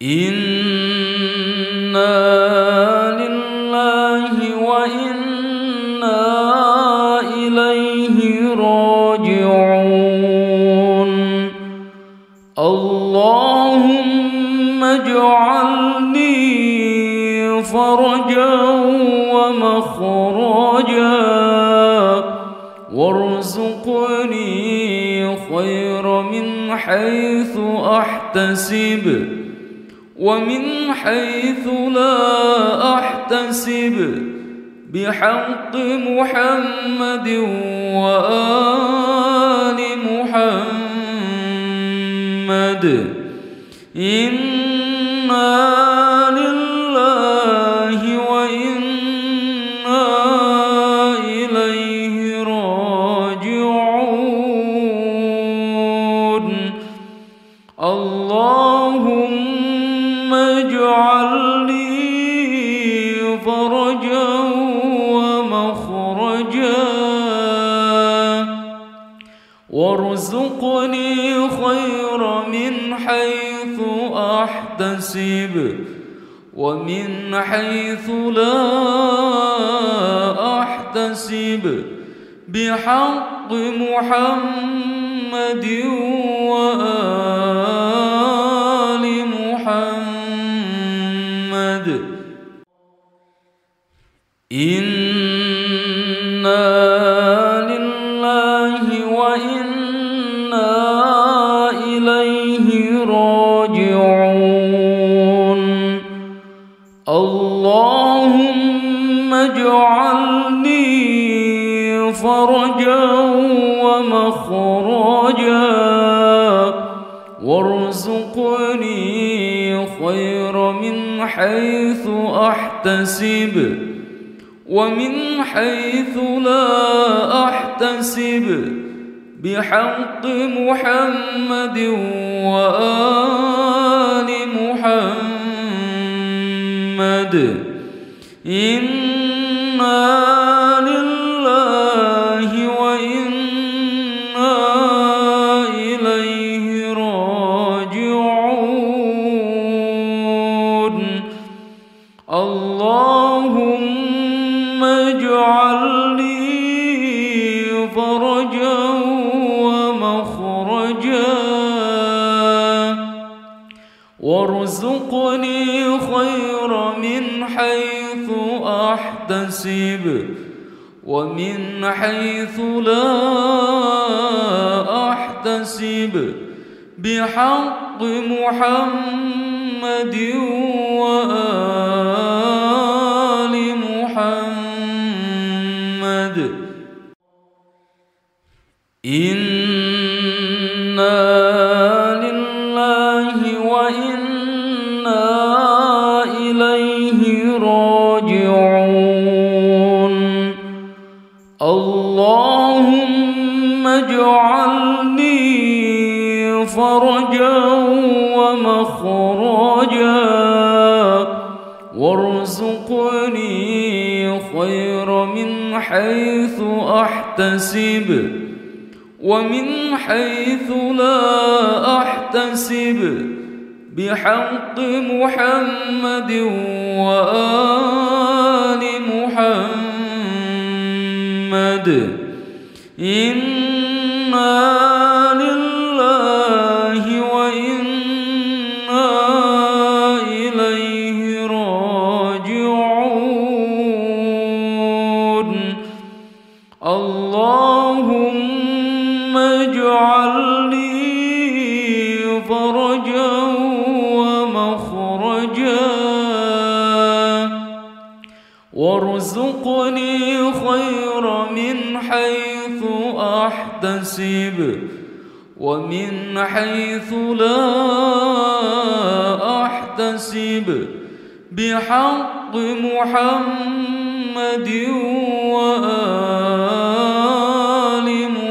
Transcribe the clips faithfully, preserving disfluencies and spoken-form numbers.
إنا لله وإنا إليه راجعون. اللهم اجعلني فرجا ومخرجا وارزقني خير من حيث أحتسب ومن حيث لا أحتسب بحق محمد وآل محمد. إنا لله وإنا إليه راجعون. اللهم اجعل لي فرجا ومخرجا وارزقني خير من حيث أحتسب ومن حيث لا أحتسب بحق محمد وآل محمد. إنا لله وإنا إليه راجعون. اللهم اجعلني فرجا ومخرجا وارزقني خير من حيث أحتسب ومن حيث لا أحتسب بحق محمد وآل محمد. إنا لله وإنا إليه راجعون. اللهم اجعل لي فرجا ومخرجا وارزقني خير من حيث أحتسب ومن حيث لا أحتسب بحق محمد وآل محمد. إنا لله وإنا إليه راجعون. اللهم اجعلني فرجا ومخرجا وارزقني خير من حيث أحتسب ومن حيث لا أحتسب بحق محمد وآل محمد. إنا لله وإنا إليه راجعون. اللهم اجعل لي فرجا ومخرجا وارزقني خير من حيث أحتسب ومن حيث لا أحتسب بحق محمد وآل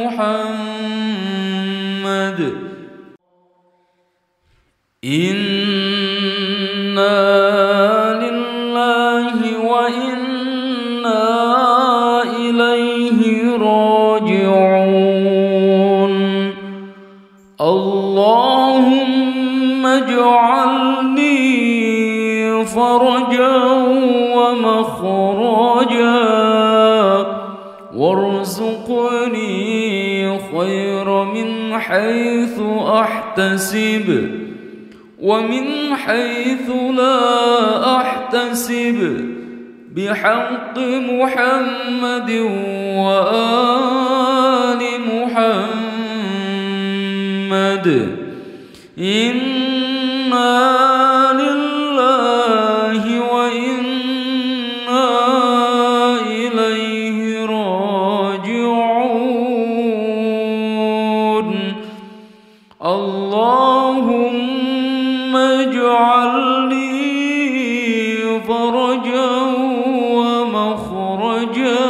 محمد. إنا لله وإنا إليه راجعون. اللهم اجعلني فرجا ومخرجا وارزقني خير من حيث أحتسب ومن حيث لا أحتسب بحق محمد وآل محمد. إنا لله وإنا إليه راجعون. اللهم اجعل لي فرجا ومخرجا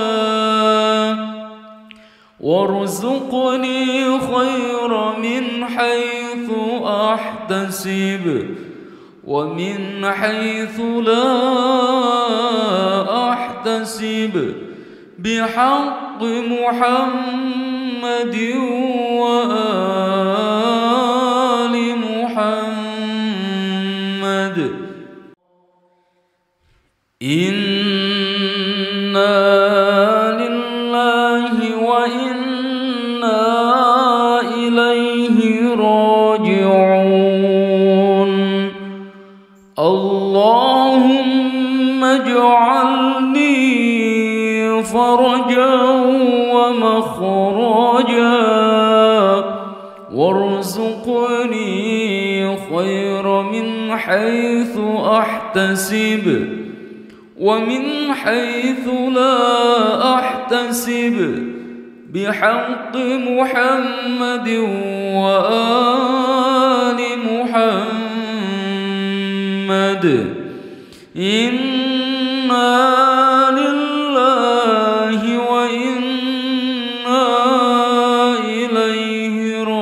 وارزقني خير من حيث أحتسب ومن حيث لا أحتسب بحق محمد وآل محمد. إنا لله وإنا إليه راجعون. اللهم اجعلني فرجا ومخرجا وارزقني خير من حيث أحتسب ومن حيث لا أحتسب بحق محمد وآل محمد. إنا لله وإنا إليه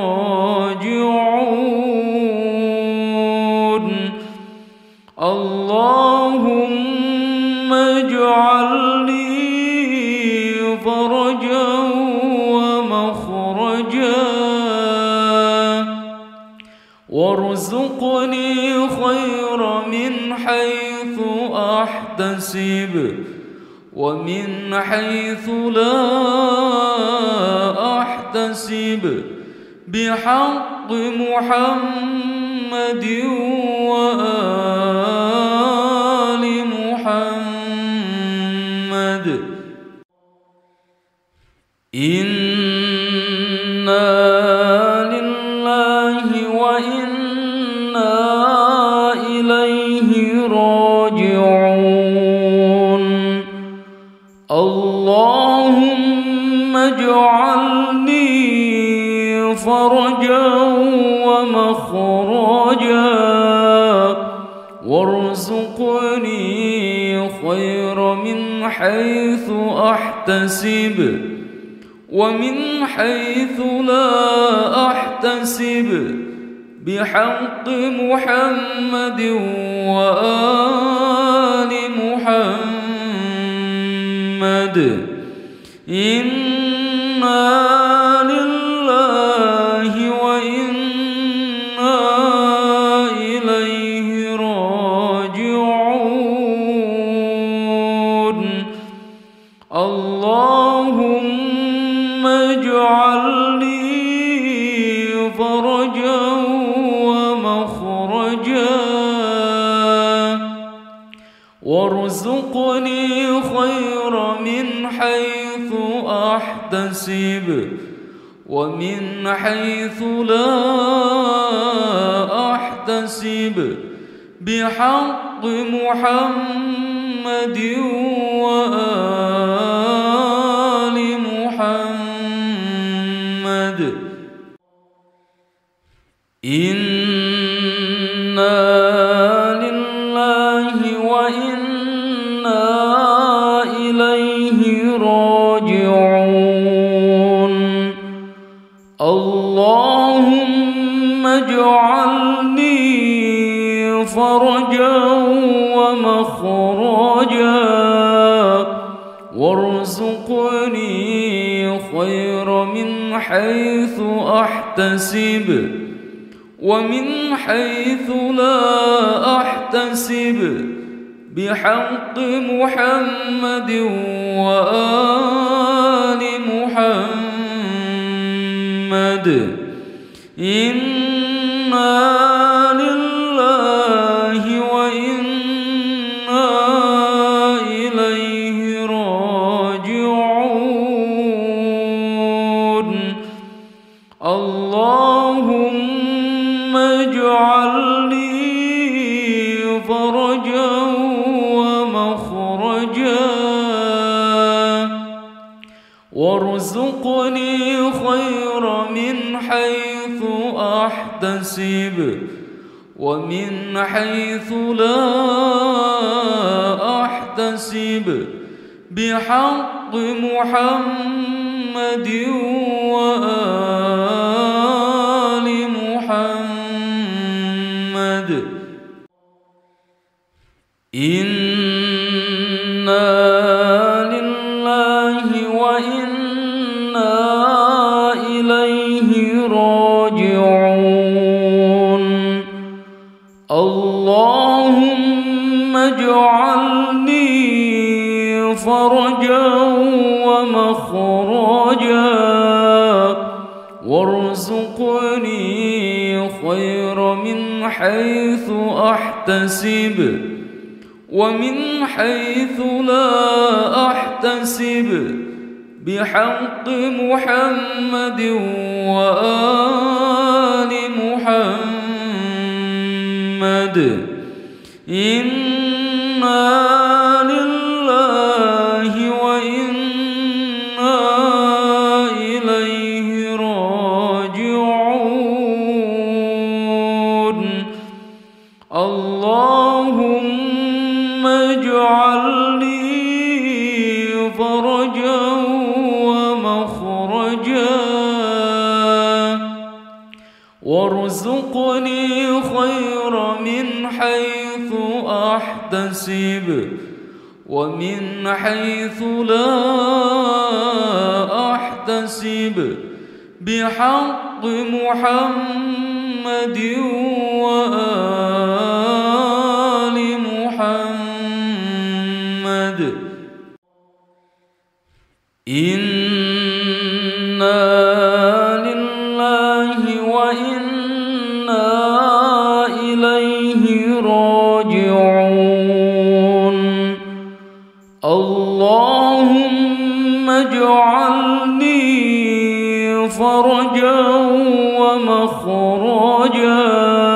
راجعون. اللهم اجعل لي فرجا ومخرجا وارزقني خير من حيث أحتسب ومن حيث لا أحتسب بحق محمد وآل محمد. إنا لله وإنا إليه راجعون. اللهم اجعلني فرجا ومخرجا وارزقني خير من حيث أحتسب ومن حيث لا أحتسب بحق محمد وآل محمد. إنا لله وإنا إليه راجعون. اللهم اجعل لي فرجا ومخرجا وارزقني خير من حيث أحتسب ومن حيث لا أحتسب بحق محمد وآل محمد. إنا لله وإنا إليه راجعون. اللهم اجعلني فرجا ومخرجا وارزقني خير من حيث أحتسب ومن حيث لا أحتسب بحق محمد وآل محمد. إنا لله وإنا إليه راجعون. اللهم اجعل لي فرجا ومخرجا وارزقني خير من حيث أحتسب ومن حيث لا أحتسب بحق محمد وآل محمد. إنا لله وإنا إليه راجعون. اللهم اجعلني فرجا ومخرجا وارزقني خير من حيث أحتسب ومن حيث لا أحتسب بحق محمد وآل محمد. إنا لله وإنا إليه راجعون. اللهم اجعل لي فرجا ومخرجا وارزقني خير من حيث أحتسب ومن حيث لا أحتسب بحق محمد وآل محمد. إنا لله وإنا إليه راجعون. اللهم اجعلني فرجا ومخرجا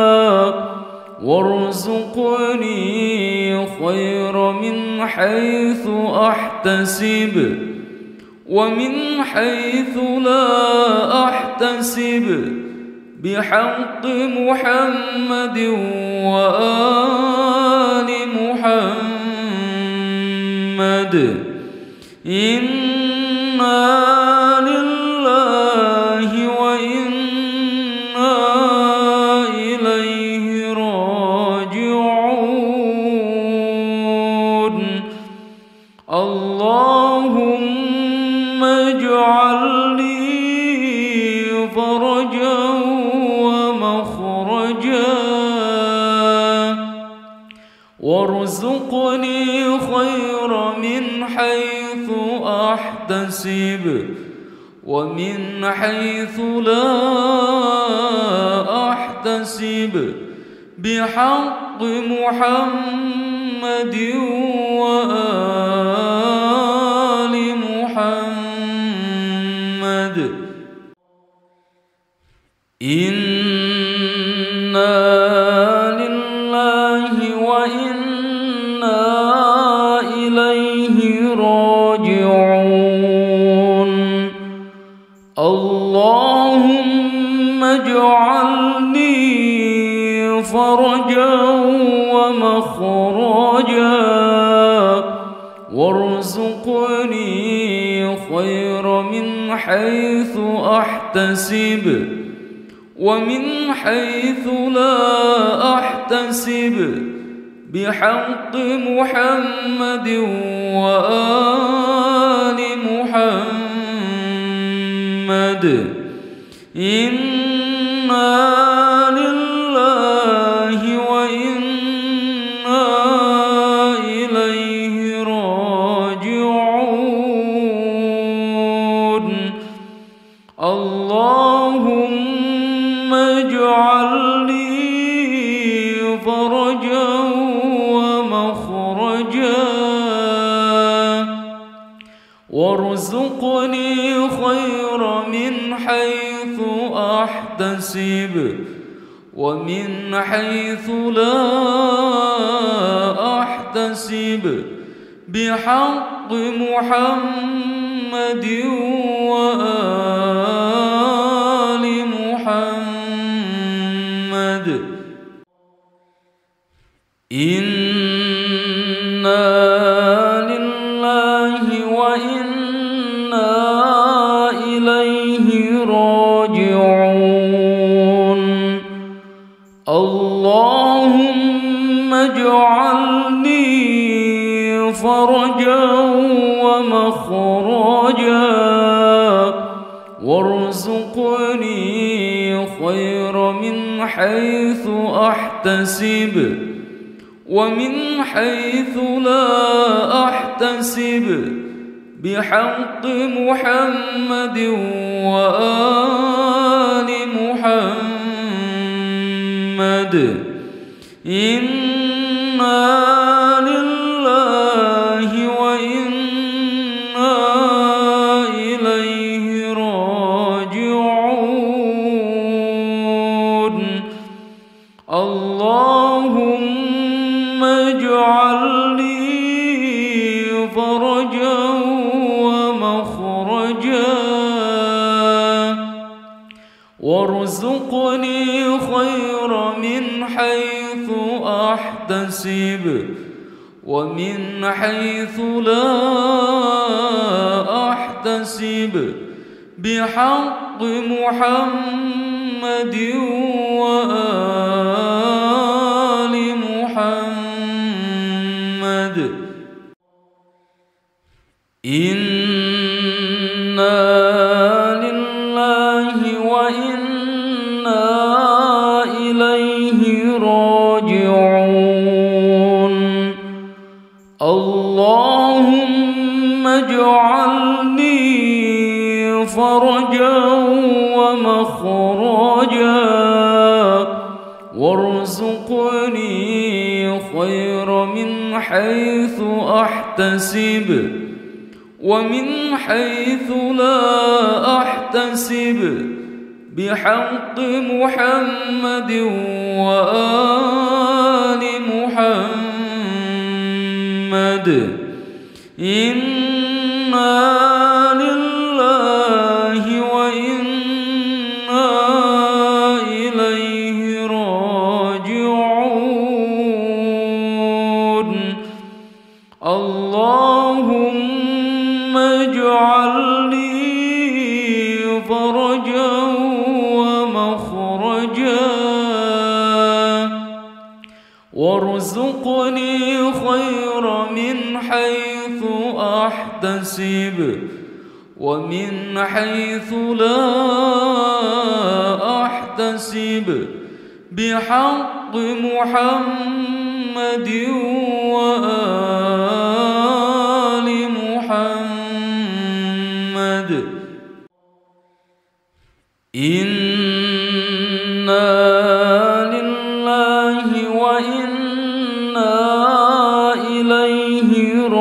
وارزقني خير من حيث أحتسب ومن حيث لا أحتسب بحق محمد وآل محمد. إنا لله وإنا إليه راجعون. اللهم اجعل لي فرجا ومخرجا وارزقني خير من حيث أحتسب ومن حيث لا أحتسب بحق محمد وآل محمد. إنا لله وإنا إليه راجعون. اللهم اجعلني فرجا ومخرجا وارزقني خير من حيث أحتسب ومن حيث لا أحتسب بحق محمد وآل محمد. إنا لله أحتسب ومن حيث لا أحتسب بحق محمد وآل محمد. إنا لله وإنا إليه راجعون. اللهم اجعلني فرجا ومخرجا وارزقني خير من حيث أحتسب ومن حيث لا أحتسب بحق محمد وآل محمد. إنا لله وإنا إليه راجعون. اللهم اجعلني فرجا ومخرجا وارزقني خير من حيث أحتسب ومن حيث لا أحتسب بحق محمد وآل محمد. إنا لله وإنا إليه راجعون. اللهم اجعلني فرجا ومخرجا وارزقني خير من حيث أحتسب ومن حيث لا أحتسب بحق محمد وآل محمد. إنا لله وإنا إليه راجعون. اللهم اجعلني فرجا ومخرجا وارزقني خير من حيث أحتسب ومن حيث لا أحتسب بحق محمد وآل محمد. إنا لله وإنا إليه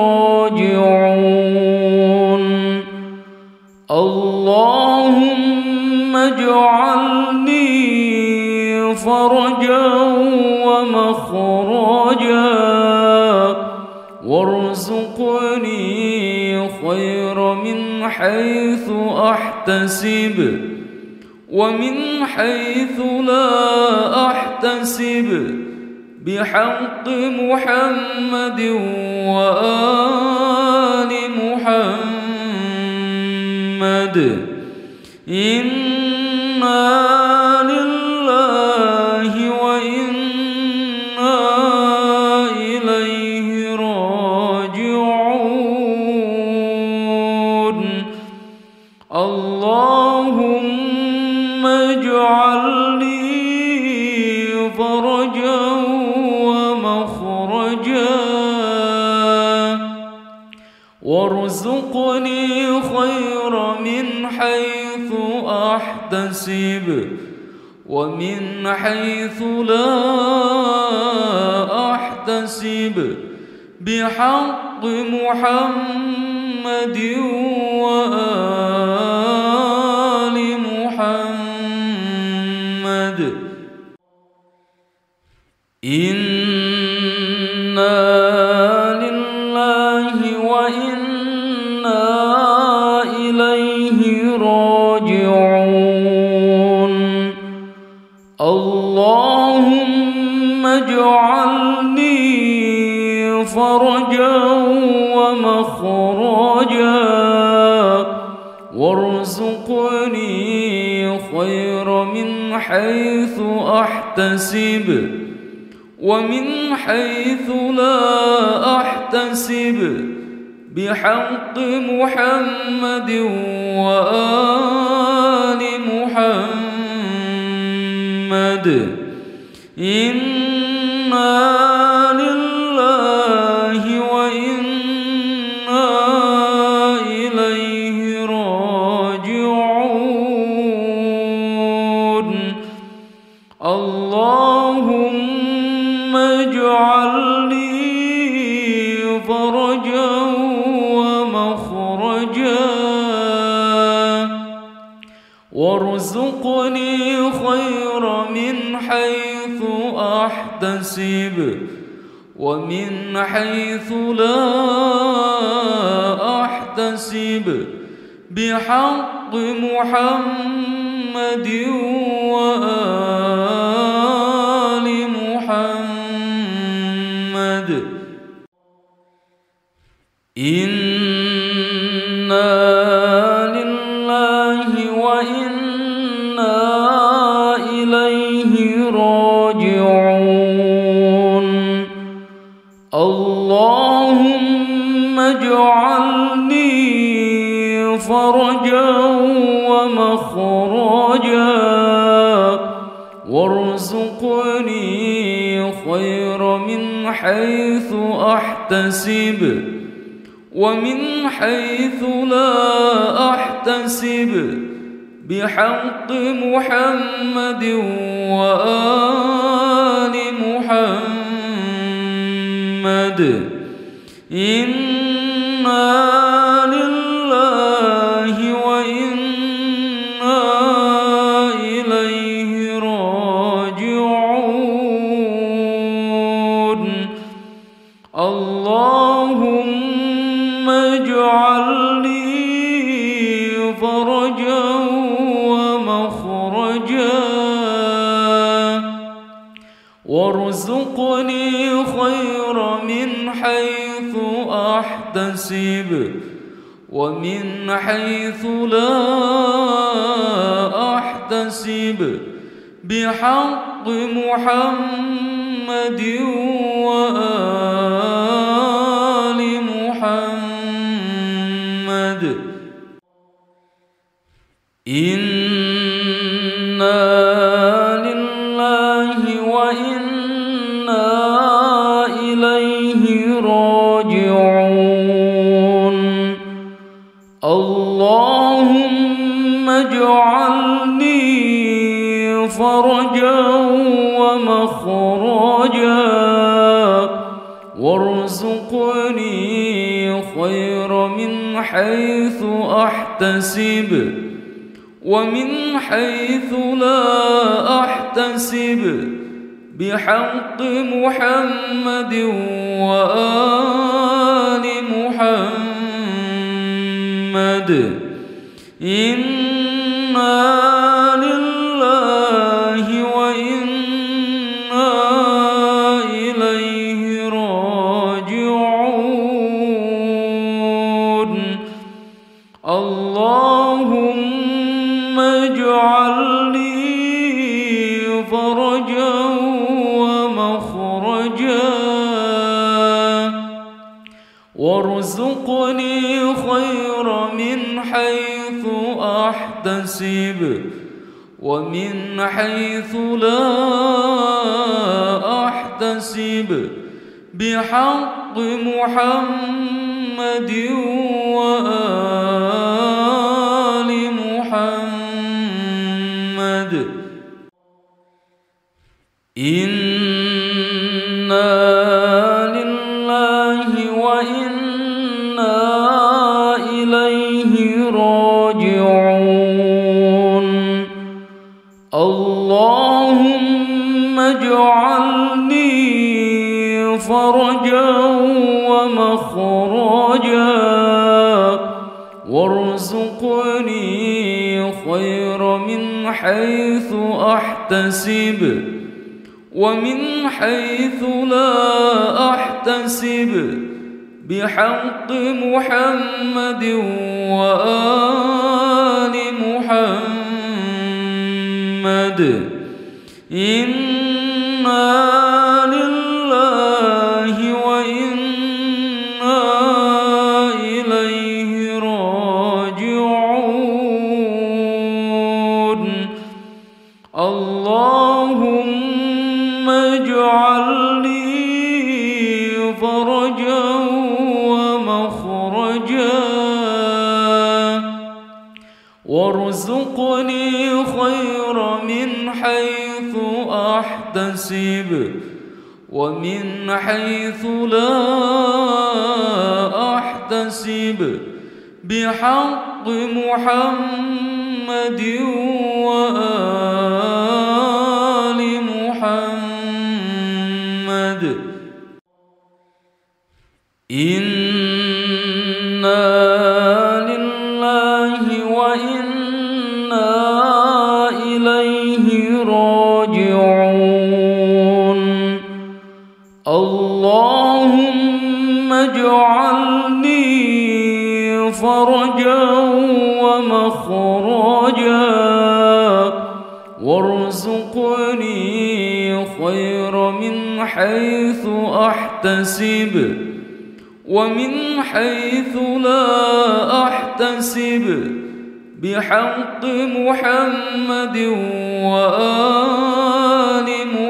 راجعون. اللهم اجعلني فرجا ومخرجا وارزقني خير من حيث أحتسب ومن حيث لا أحتسب بحق محمد وآل محمد. إنا لله وإنا إليه راجعون. اللهم اجعلني فرجا ومخرجا وارزقني خير من حيث أحتسب ومن حيث لا أحتسب بحق محمد وآل محمد. إنا لله وإنا إليه راجعون. اللهم اجعلني فرجا ومخرجا وارزقني خير من حيث أحتسب ومن حيث لا أحتسب بحق محمد وآل محمد. إنا لله وإنا إليه راجعون. اللهم اجعلني فرجا ومخرجا وارزقني خير من حيث أحتسب ومن حيث لا أحتسب بحق محمد وآل محمد. إنا لله وإنا إليه راجعون. اللهم اجعلني فرجا ومخرجا وارزقني خير من حيث أحتسب ومن حيث لا أحتسب بحق محمد وآل محمد. إنا لله وإنا إليه راجعون. اللهم اجعلني فرجا ومخرجا وارزقني خير من حيث أحتسب ومن حيث لا أحتسب بحق محمد وآل محمد. إنا لله وإنا إليه راجعون. اللهم اجعلني فرجا ومخرجا وارزقني خير من حيث أحتسب ومن حيث لا أحتسب بحق محمد وآل محمد. إنا لله وإنا إليه راجعون. اللهم اجعلني فرجا ومخرجا وارزقني خير من حيث أحتسب ومن حيث لا أحتسب بحق محمد وآل محمد. إنا لله وإنا إليه راجعون. اللهم اجعل اجعلني فرجا ومخرجا وارزقني خير من حيث أحتسب ومن حيث لا أحتسب بحق محمد وآل محمد. إنا لله وإنا إليه راجعون. اللهم اجعل لي فرجا ومخرجا وارزقني خير من حيث أحتسب ومن حيث لا أحتسب بحق محمد وآل محمد. إنا لله وإنا إليه راجعون. اللهم اجعلني فرجا ومخرجا وارزقني خير من حيث أحتسب ومن حيث لا أحتسب بحق محمد وآل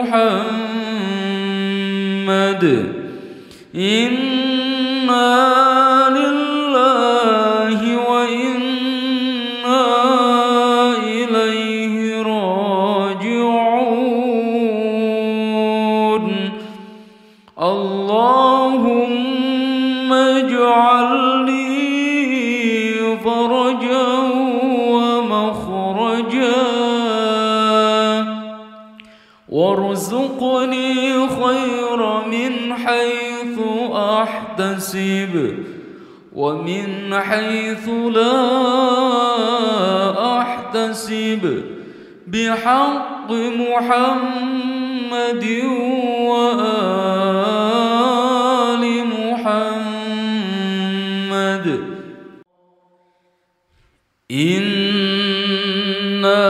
محمد. إنا لله وإنا إليه راجعون. اللهم اجعل لي فرجا ومخرجا وارزقني خير من حيث أحتسب ومن حيث لا أحتسب بحق محمد وآل محمد. إنا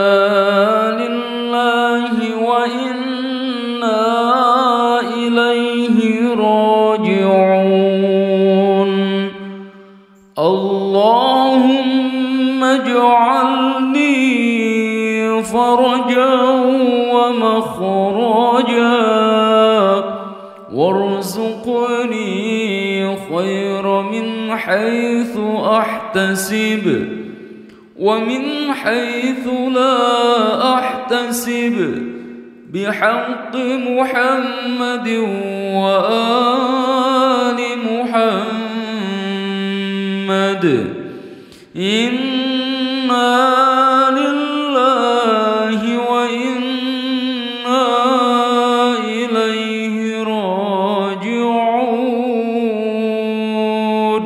لله وإنا إليه راجعون. اللهم اجعلني فرجا ومخرجا وارزقني خير من حيث أحتسب ومن حيث لا أحتسب بحق محمد وآل محمد. إنا لله وإنا إليه راجعون.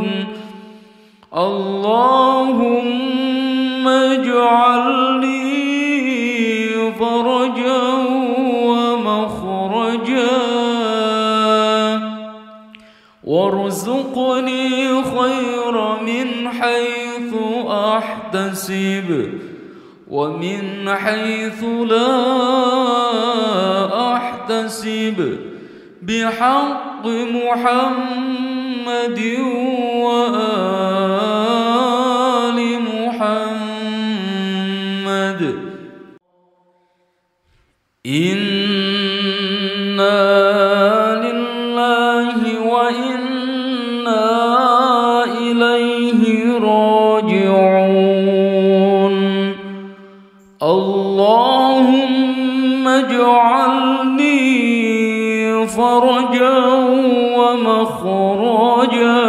اللهم اجعل لي فرجا ومخرجا وارزقني خير من حيث أحتسب ومن حيث لا أحتسب بحق محمد وآل محمد. إنا لله وإنا إليه راجعون. اللهم اجعلني فرجا ومخرجا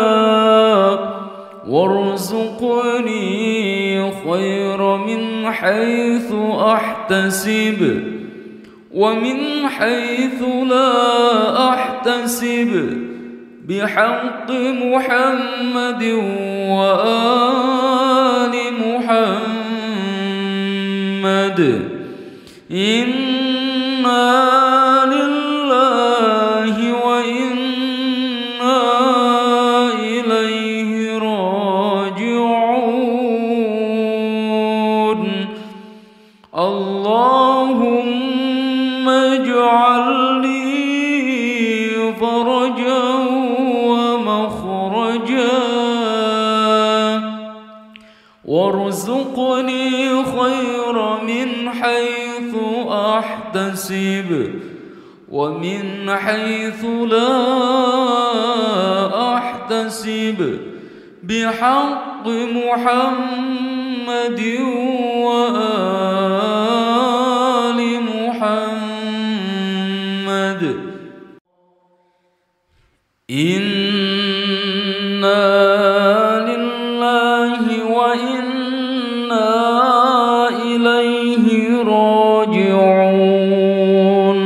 وارزقني خير من حيث أحتسب ومن حيث لا أحتسب بحق محمد وآل محمد. إنا لله وإنا إليه راجعون. اللهم اجعل لي فرجا ومخرجا وارزقني خير من حيث أحتسب ومن حيث لا أحتسب بحق محمد وآل محمد. إنا لله وإنا إليه راجعون.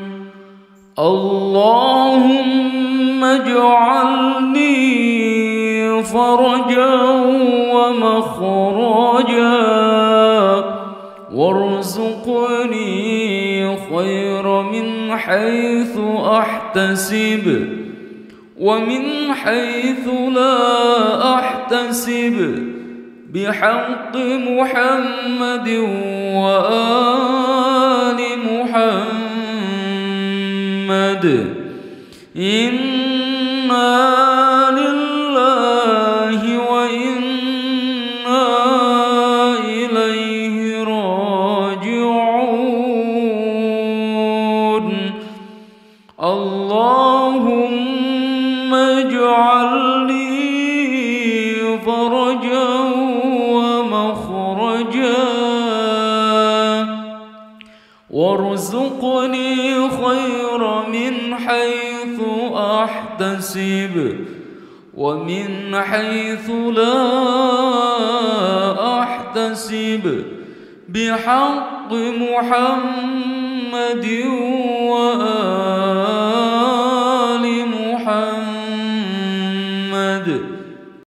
اللهم اجعلني فرجا ومخرجا وارزقني خير من حيث أحتسب ومن حيث لا أحتسب بحق محمد وآل محمد. إنا لله وإنا إليه راجعون. اللهم اجعل لي فرجا ومخرجا وارزقني خير من حيث أحتسب ومن حيث لا أحتسب بحق محمد وآل محمد.